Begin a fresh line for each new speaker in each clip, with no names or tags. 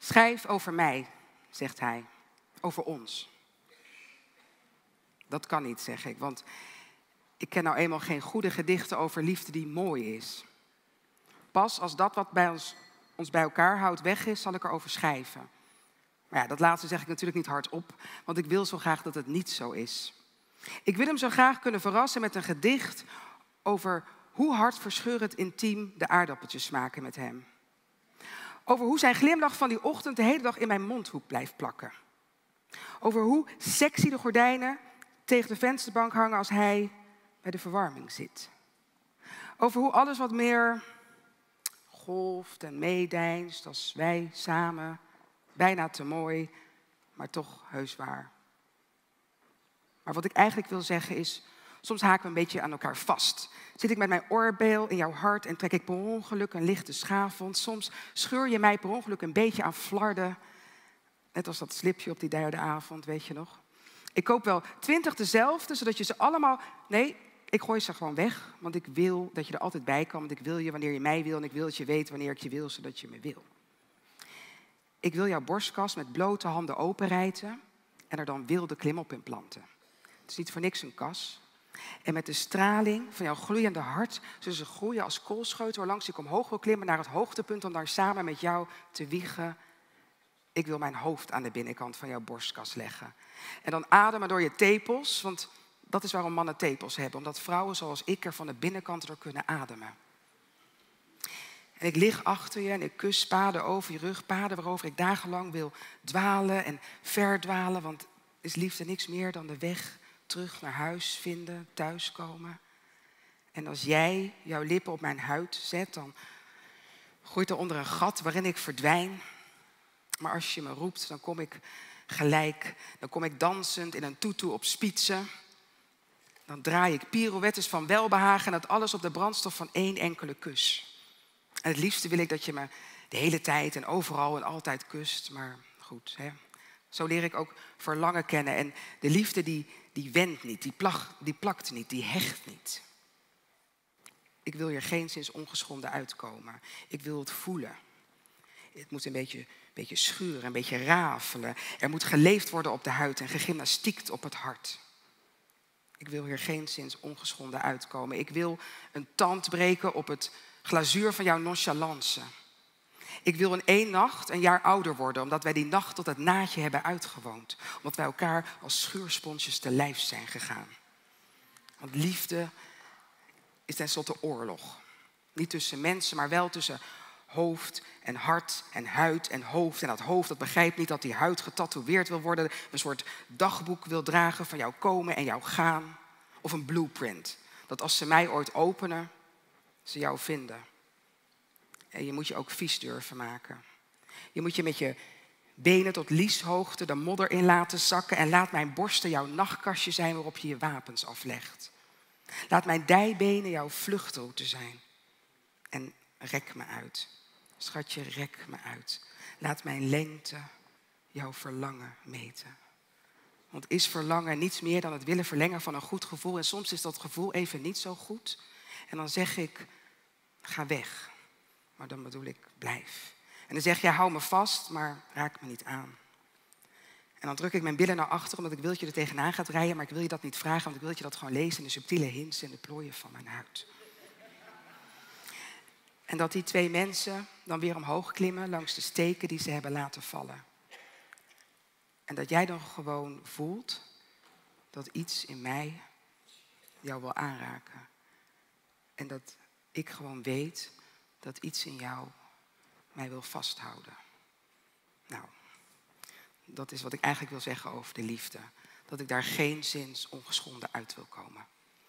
Schrijf over mij, zegt hij, over ons. Dat kan niet, zeg ik, want ik ken nou eenmaal geen goede gedichten over liefde die mooi is. Pas als dat wat bij ons bij elkaar houdt weg is, zal ik erover schrijven. Maar ja, dat laatste zeg ik natuurlijk niet hardop, want ik wil zo graag dat het niet zo is. Ik wil hem zo graag kunnen verrassen met een gedicht over hoe hartverscheurend intiem de aardappeltjes smaken met hem. Over hoe zijn glimlach van die ochtend de hele dag in mijn mondhoek blijft plakken. Over hoe sexy de gordijnen tegen de vensterbank hangen als hij bij de verwarming zit. Over hoe alles wat meer golft en meedeinst als wij samen, bijna te mooi, maar toch heus waar. Maar wat ik eigenlijk wil zeggen is, soms haken we een beetje aan elkaar vast. Zit ik met mijn oorbeel in jouw hart en trek ik per ongeluk een lichte schaafwond. Soms scheur je mij per ongeluk een beetje aan flarden. Net als dat slipje op die derde avond, weet je nog. Ik koop wel 20 dezelfde, zodat je ze allemaal... Nee, ik gooi ze gewoon weg, want ik wil dat je er altijd bij kan. Want ik wil je wanneer je mij wil en ik wil dat je weet wanneer ik je wil, zodat je me wil. Ik wil jouw borstkas met blote handen openrijten en er dan wilde klimop in planten. Het is niet voor niks een kas. En met de straling van jouw gloeiende hart zullen ze groeien als koolscheuten waarlangs ik omhoog wil klimmen naar het hoogtepunt om daar samen met jou te wiegen. Ik wil mijn hoofd aan de binnenkant van jouw borstkas leggen. En dan ademen door je tepels, want dat is waarom mannen tepels hebben. Omdat vrouwen zoals ik er van de binnenkant door kunnen ademen. En ik lig achter je en ik kus paden over je rug. Paden waarover ik dagenlang wil dwalen en verdwalen. Want is liefde niks meer dan de weg terug naar huis vinden, thuiskomen. En als jij jouw lippen op mijn huid zet, dan groeit er onder een gat waarin ik verdwijn. Maar als je me roept, dan kom ik gelijk. Dan kom ik dansend in een tutu op spietsen. Dan draai ik pirouettes van welbehagen en dat alles op de brandstof van één enkele kus. En het liefste wil ik dat je me de hele tijd en overal en altijd kust. Maar goed, hè. Zo leer ik ook verlangen kennen. En de liefde die wendt niet, die plakt niet, die hecht niet. Ik wil hier geenszins ongeschonden uitkomen. Ik wil het voelen. Het moet een beetje schuren, een beetje rafelen. Er moet geleefd worden op de huid en gegymnastiekt op het hart. Ik wil hier geenszins ongeschonden uitkomen. Ik wil een tand breken op het glazuur van jouw nonchalance. Ik wil in 1 nacht een jaar ouder worden, omdat wij die nacht tot het naadje hebben uitgewoond. Omdat wij elkaar als schuursponsjes te lijf zijn gegaan. Want liefde is tenslotte oorlog. Niet tussen mensen, maar wel tussen hoofd en hart en huid en hoofd. En dat hoofd dat begrijpt niet dat die huid getatoeëerd wil worden. Een soort dagboek wil dragen van jouw komen en jouw gaan. Of een blueprint. Dat als ze mij ooit openen, ze jou vinden. En je moet je ook vies durven maken. Je moet je met je benen tot lieshoogte de modder in laten zakken. En laat mijn borsten jouw nachtkastje zijn waarop je je wapens aflegt. Laat mijn dijbenen jouw vluchtroute zijn. En rek me uit. Schatje, rek me uit. Laat mijn lengte jouw verlangen meten. Want is verlangen niets meer dan het willen verlengen van een goed gevoel. En soms is dat gevoel even niet zo goed. En dan zeg ik, ga weg. Maar dan bedoel ik, blijf. En dan zeg je, hou me vast, maar raak me niet aan. En dan druk ik mijn billen naar achter, omdat ik wil dat je er tegenaan gaat rijden. Maar ik wil je dat niet vragen, want ik wil dat je dat gewoon leest in de subtiele hints en de plooien van mijn huid. En dat die 2 mensen dan weer omhoog klimmen langs de steken die ze hebben laten vallen. En dat jij dan gewoon voelt dat iets in mij jou wil aanraken. En dat ik gewoon weet dat iets in jou mij wil vasthouden. Nou, dat is wat ik eigenlijk wil zeggen over de liefde. Dat ik daar geenszins ongeschonden uit wil komen.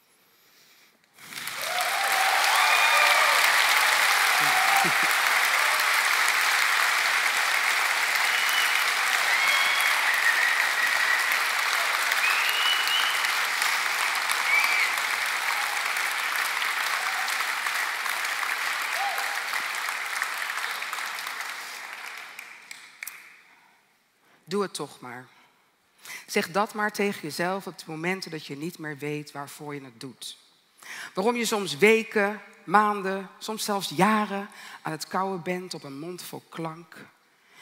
Doe het toch maar. Zeg dat maar tegen jezelf op de momenten dat je niet meer weet waarvoor je het doet. Waarom je soms weken, maanden, soms zelfs jaren aan het kauwen bent op een mond vol klank.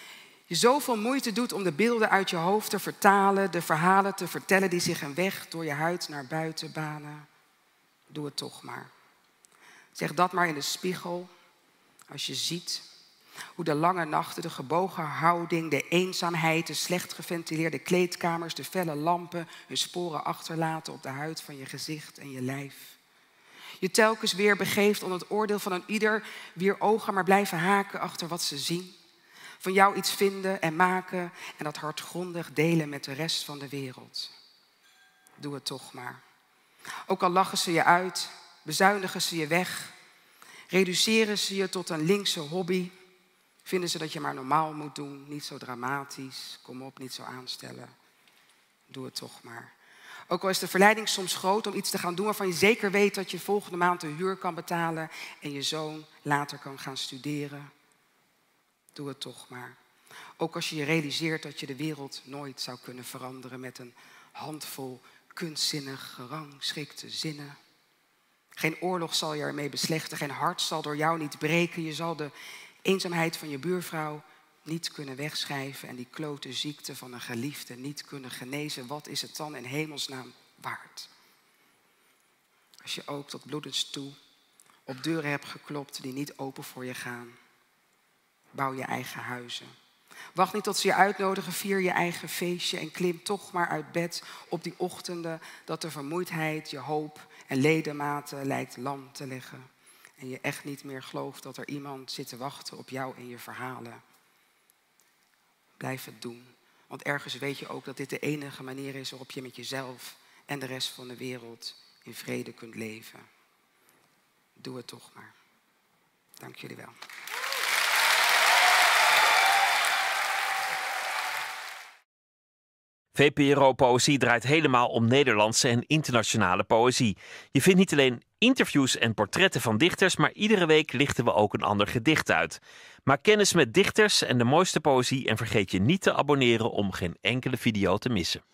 Je zoveel moeite doet om de beelden uit je hoofd te vertalen, de verhalen te vertellen die zich een weg door je huid naar buiten banen. Doe het toch maar. Zeg dat maar in de spiegel als je ziet hoe de lange nachten, de gebogen houding, de eenzaamheid, de slecht geventileerde kleedkamers, de felle lampen hun sporen achterlaten op de huid van je gezicht en je lijf. Je telkens weer begeeft onder het oordeel van een ieder, wier ogen maar blijven haken achter wat ze zien. Van jou iets vinden en maken en dat hardgrondig delen met de rest van de wereld. Doe het toch maar. Ook al lachen ze je uit, bezuinigen ze je weg, reduceren ze je tot een linkse hobby, vinden ze dat je maar normaal moet doen, niet zo dramatisch, kom op, niet zo aanstellen. Doe het toch maar. Ook al is de verleiding soms groot om iets te gaan doen waarvan je zeker weet dat je volgende maand de huur kan betalen en je zoon later kan gaan studeren. Doe het toch maar. Ook als je je realiseert dat je de wereld nooit zou kunnen veranderen met een handvol kunstzinnig gerangschikte zinnen. Geen oorlog zal je ermee beslechten, geen hart zal door jou niet breken. Je zal de eenzaamheid van je buurvrouw niet kunnen wegschrijven en die klote ziekte van een geliefde niet kunnen genezen. Wat is het dan in hemelsnaam waard? Als je ook tot bloedens toe op deuren hebt geklopt die niet open voor je gaan. Bouw je eigen huizen. Wacht niet tot ze je uitnodigen, vier je eigen feestje en klim toch maar uit bed op die ochtenden dat de vermoeidheid je hoop en ledematen lijkt lam te leggen. En je echt niet meer gelooft dat er iemand zit te wachten op jou en je verhalen. Blijf het doen, want ergens weet je ook dat dit de enige manier is waarop je met jezelf en de rest van de wereld in vrede kunt leven. Doe het toch maar. Dank jullie wel.
VPRO Poëzie draait helemaal om Nederlandse en internationale poëzie. Je vindt niet alleen interviews en portretten van dichters, maar iedere week lichten we ook een ander gedicht uit. Maak kennis met dichters en de mooiste poëzie en vergeet je niet te abonneren om geen enkele video te missen.